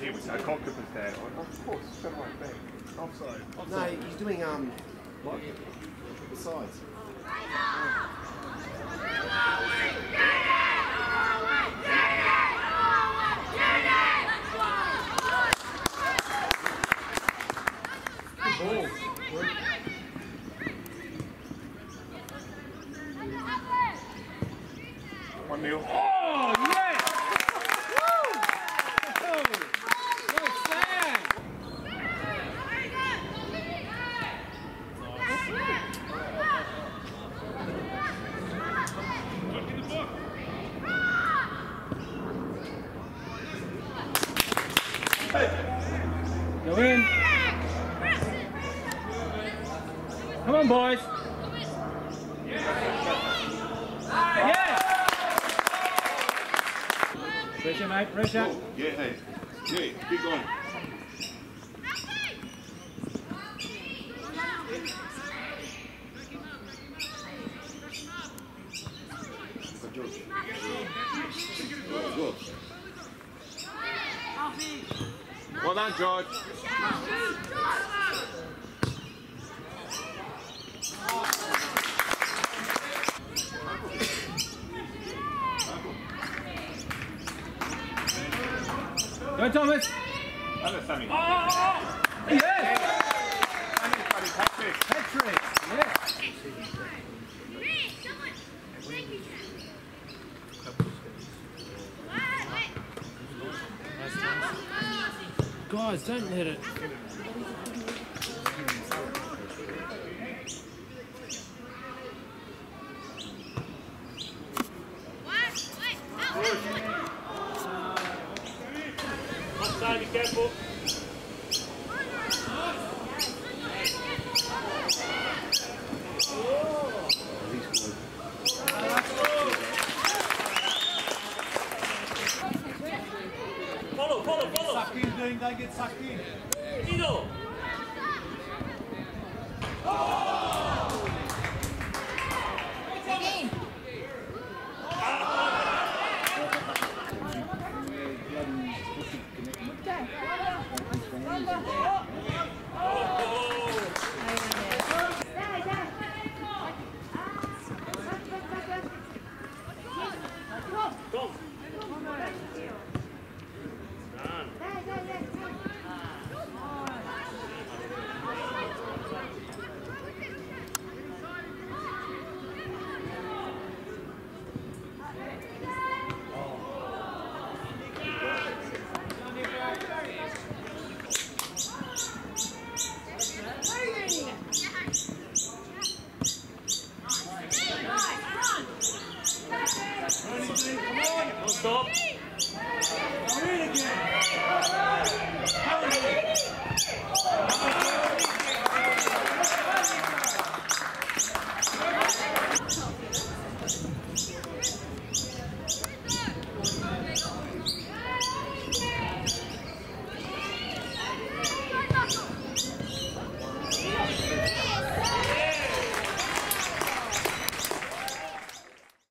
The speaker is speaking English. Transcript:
here with no goalkeeper's there. Of course, straight away, bang. Offside. No, he's doing what? The sides. Ball. 1-0. Oh, yes! Woo! Well sang! Go in. Come on, boys. Yes. Pressure, mate. Pressure. Oh, yeah, hey. Yeah, keep going. Go. Well done, George. Go, Thomas. Hello, Sammy. Oh, yes. Patrick. Patrick. Yes. Guys, don't let it. Offside, be careful. Follow. Sucked in, Dean. Don't get sucked in. Tino. Stop.